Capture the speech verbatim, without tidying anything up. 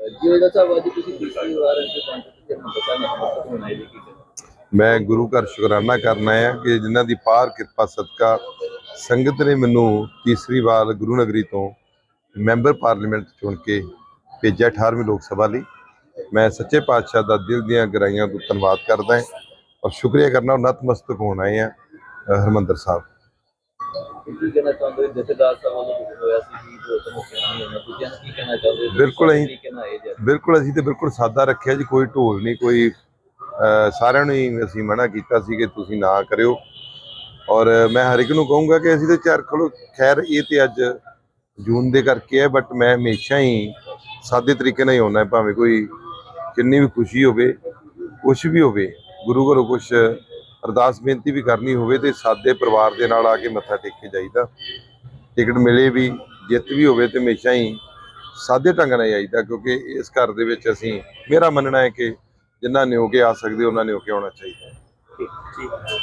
ਜੀ ਸਾਹਿਬ ਅੱਜ ਤੁਸੀਂ ਤੀਸਰੀ ਵਾਰ ਇੱਥੇ ਪਹੁੰਚੇ ਤੇ ਹਰਿਮੰਦਰ ਸਾਹਿਬ ਨਤਮਸਤਕ ਹੋਣਾ ਹੈ ਜੀ ਕੀ ਕਹਿਣਾ? ਮੈਂ ਗੁਰੂ ਘਰ ਸ਼ੁਕਰਾਨਾ ਕਰਨਾ ਹੈ ਕਿ ਜਿਨ੍ਹਾਂ ਦੀ ਪਾਰ ਕਿਰਪਾ ਸਦਕਾ ਸੰਗਤ ਨੇ ਮੈਨੂੰ ਤੀਸਰੀ ਵਾਰ ਗੁਰੂ ਨਗਰੀ ਤੋਂ ਮੈਂਬਰ ਪਾਰਲੀਮੈਂਟ ਚੁਣ ਕੇ ਭੇਜਿਆ ਅਠਾਰਵੀਂ ਲੋਕ ਸਭਾ ਲਈ। ਮੈਂ ਸੱਚੇ ਪਾਤਸ਼ਾਹ ਦਾ ਦਿਲ ਦੀਆਂ ਗਹਿਰਾਈਆਂ ਤੋਂ ਧੰਨਵਾਦ ਕਰਦਾ ਹਾਂ ਔਰ ਸ਼ੁਕਰੀਆ ਕਰਨਾ ਨਤਮਸਤਕ ਹੋਣ ਆਏ ਹਾਂ ਹਰਿਮੰਦਰ ਸਾਹਿਬ। ਕੀ ਕਹਿਣਾ ਚਾਹੁੰਦੇ ਹੋ ਜਥੇਦਾਰ ਸਾਹਿਬ ਵੱਲੋਂ ਹੋਇਆ ਸੀ ਜੀ ਜੋ ਧਮਕੀਆਂ ਨਹੀਂ ਹੋਈਆਂ ਦੂਜਿਆਂ ਨੂੰ ਕੀ ਕਹਿਣਾ ਚਾਹੁੰਦੇ ਹੋ? ਬਿਲਕੁਲ ਅਸੀਂ ਬਿਲਕੁਲ ਅਸੀਂ ਤੇ ਬਿਲਕੁਲ ਸਾਦਾ ਰੱਖਿਆ ਜੀ, ਕੋਈ ਢੋਲ ਨਹੀਂ, ਕੋਈ ਸਾਰਿਆਂ ਨੂੰ ਹੀ ਅਸੀਂ ਮਨਾ ਕੀਤਾ ਸੀ ਕਿ ਤੁਸੀਂ ਨਾ ਕਰਿਓ। ਔਰ ਮੈਂ ਹਰ ਇੱਕ ਨੂੰ ਕਹੂੰਗਾ ਕਿ ਅਸੀਂ ਤੇ ਚਾਰ ਖਲੋ ਖੈਰ ਇਹ ਤੇ ਅੱਜ ਜੂਨ ਦੇ ਕਰਕੇ ਹੈ, ਬਟ ਮੈਂ ਹਮੇਸ਼ਾ ਹੀ ਸਾਦੇ ਤਰੀਕੇ ਨਾਲ ਹੀ ਆਉਣਾ, ਭਾਵੇਂ ਕੋਈ ਕਿੰਨੀ ਵੀ ਖੁਸ਼ੀ ਹੋਵੇ ਕੁਛ ਵੀ ਹੋਵੇ, ਗੁਰੂ ਘਰੋਂ ਕੁਛ ਅਰਦਾਸ ਬੇਨਤੀ ਵੀ ਕਰਨੀ ਹੋਵੇ ਤੇ ਸਾਦੇ ਪਰਿਵਾਰ ਦੇ ਨਾਲ ਆ ਕੇ ਮੱਥਾ ਟੇਕ ਕੇ ਜਾਈਦਾ। ਟਿਕਟ ਮਿਲੇ ਵੀ ਜਿੱਤ ਵੀ ਹੋਵੇ ਤੇ ਹਮੇਸ਼ਾ ਹੀ ਸਾਦੇ ਢੰਗ ਨਾਲ ਜਾਈਦਾ, ਕਿਉਂਕਿ ਇਸ ਘਰ ਦੇ ਵਿੱਚ ਅਸੀਂ ਮੇਰਾ ਮੰਨਣਾ ਹੈ ਕਿ ਜਿਨ੍ਹਾਂ ਨੇ ਹੋ ਕੇ ਆ ਸਕਦੇ ਉਹਨਾਂ ਨੇ ਹੋ ਕੇ ਆਉਣਾ ਚਾਹੀਦਾ। ਠੀਕ ਠੀਕ।